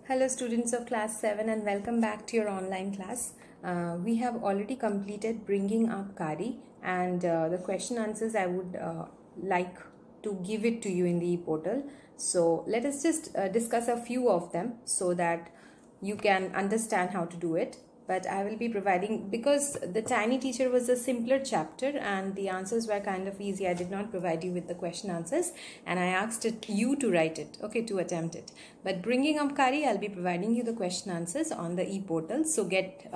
Hello students of class 7 and welcome back to your online class. We have already completed bringing up Kari and the question answers I would like to give it to you in the e-portal. So let us just discuss a few of them so that you can understand how to do it. But I will be providing, because the Tiny Teacher was a simpler chapter and the answers were kind of easy, I did not provide you with the question answers and I asked you to write it, okay, to attempt it. But bringing up Kari, I'll be providing you the question answers on the e-portal. So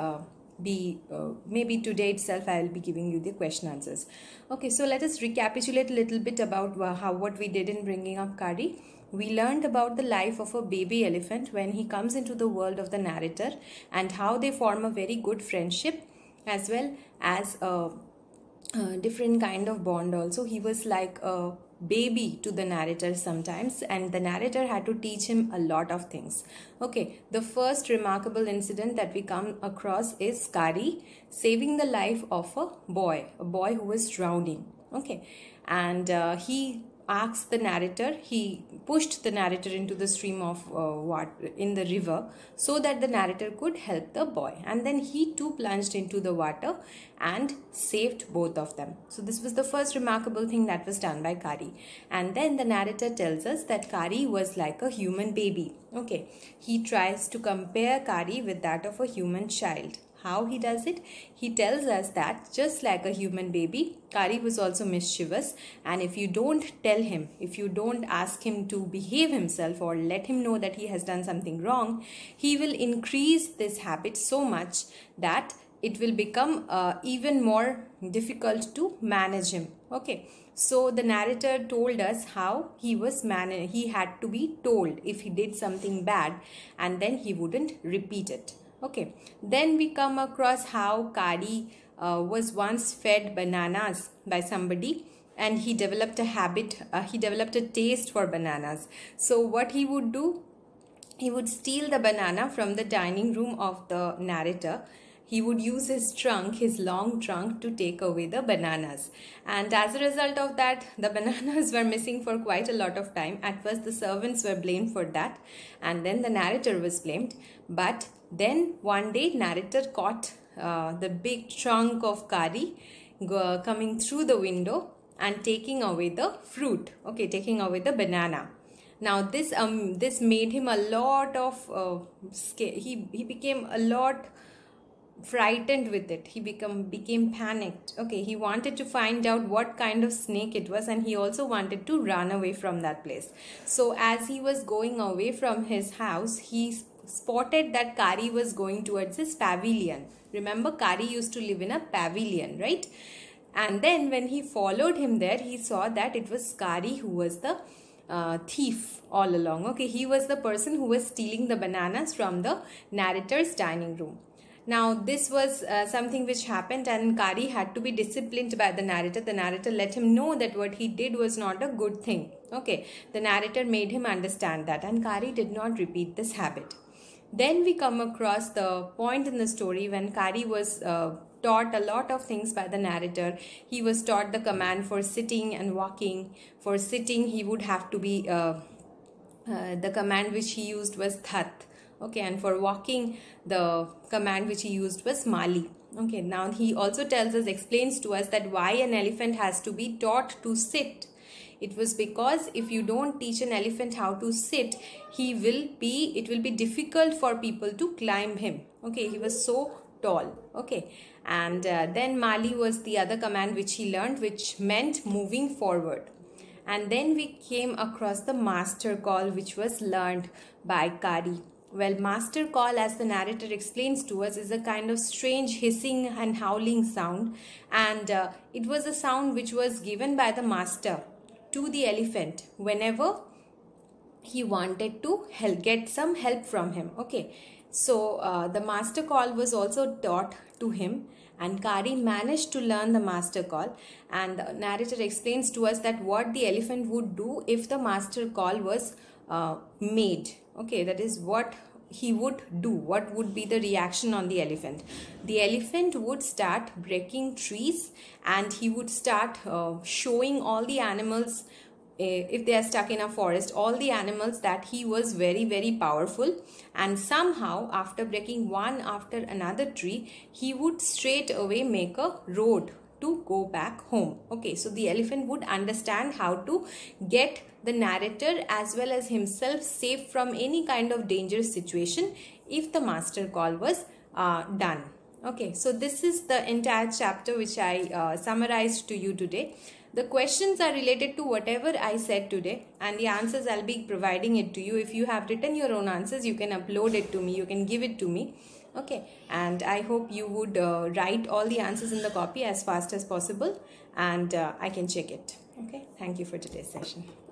maybe today itself I will be giving you the question answers. Okay, so let us recapitulate a little bit about what we did in bringing up Kari. We learned about the life of a baby elephant when he comes into the world of the narrator and how they form a very good friendship as well as a different kind of bond also. He was like a baby to the narrator sometimes and the narrator had to teach him a lot of things. Okay, the first remarkable incident that we come across is Kari saving the life of a boy who was drowning. Okay, and he asked the narrator, he pushed the narrator into the stream of water in the river so that the narrator could help the boy, and then he too plunged into the water and saved both of them. So this was the first remarkable thing that was done by Kari. And then the narrator tells us that Kari was like a human baby. Okay, he tries to compare Kari with that of a human child. How he does it? He tells us that just like a human baby, Kari was also mischievous, and if you don't tell him, if you don't ask him to behave himself or let him know that he has done something wrong, he will increase this habit so much that it will become even more difficult to manage him. Okay, so the narrator told us how he was he had to be told if he did something bad and then he wouldn't repeat it. Okay, then we come across how Kari was once fed bananas by somebody and he developed a habit, he developed a taste for bananas. So what he would do, he would steal the banana from the dining room of the narrator. He would use his trunk, his long trunk, to take away the bananas. And as a result of that, the bananas were missing for quite a lot of time. At first, the servants were blamed for that. And then the narrator was blamed. But then one day, narrator caught the big trunk of Kari coming through the window and taking away the fruit. Okay, taking away the banana. Now this made him a lot of he became a lot frightened with it. He became panicked. Okay, he wanted to find out what kind of snake it was, and he also wanted to run away from that place. So as he was going away from his house, he spotted that Kari was going towards his pavilion. Remember, Kari used to live in a pavilion, right? And then when he followed him there, he saw that it was Kari who was the thief all along. Okay, he was the person who was stealing the bananas from the narrator's dining room. Now this was something which happened and Kari had to be disciplined by the narrator. The narrator let him know that what he did was not a good thing. Okay, the narrator made him understand that, and Kari did not repeat this habit. Then we come across the point in the story when Kari was taught a lot of things by the narrator. He was taught the command for sitting and walking. For sitting, he would have to be the command which he used was that. Okay, and for walking, the command which he used was Mali. Okay, now he also explains to us that why an elephant has to be taught to sit. It was because if you don't teach an elephant how to sit, it will be difficult for people to climb him. Okay, he was so tall. Okay, and then Mali was the other command which he learned, which meant moving forward. And then we came across the master call, which was learned by Kari. Well, master call, as the narrator explains to us, is a kind of strange hissing and howling sound, and it was a sound which was given by the master to the elephant whenever he wanted to get some help from him. Okay, so the master call was also taught to him, and Kari managed to learn the master call, and the narrator explains to us that what the elephant would do if the master call was made. Okay, that is what he would do. What would be the reaction on the elephant? The elephant would start breaking trees and he would start showing all the animals if they are stuck in a forest, all the animals, that he was very, very powerful, and somehow after breaking one after another tree, he would straight away make a road to go back home. Okay, so the elephant would understand how to get the narrator as well as himself safe from any kind of dangerous situation if the master call was done. Okay, so this is the entire chapter which I summarized to you today. The questions are related to whatever I said today, and the answers I'll be providing it to you. If you have written your own answers, you can upload it to me, you can give it to me. Okay, and I hope you would write all the answers in the copy as fast as possible, and I can check it. Okay, thank you for today's session.